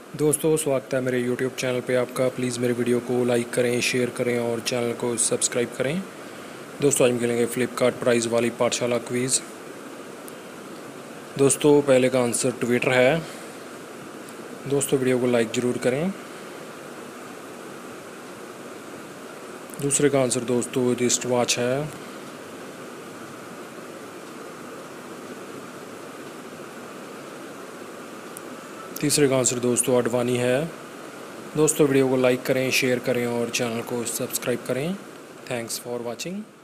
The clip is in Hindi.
दोस्तों स्वागत है मेरे YouTube चैनल पे आपका। प्लीज़ मेरे वीडियो को लाइक करें, शेयर करें और चैनल को सब्सक्राइब करें। दोस्तों आज हम खेलेंगे फ्लिपकार्ट प्राइज़ वाली पाठशाला क्विज़। दोस्तों पहले का आंसर ट्विटर है। दोस्तों वीडियो को लाइक ज़रूर करें। दूसरे का आंसर दोस्तों रिस्ट वॉच है। तीसरे का आंसर दोस्तों अडवाणी है। दोस्तों वीडियो को लाइक करें, शेयर करें और चैनल को सब्सक्राइब करें। Thanks for watching.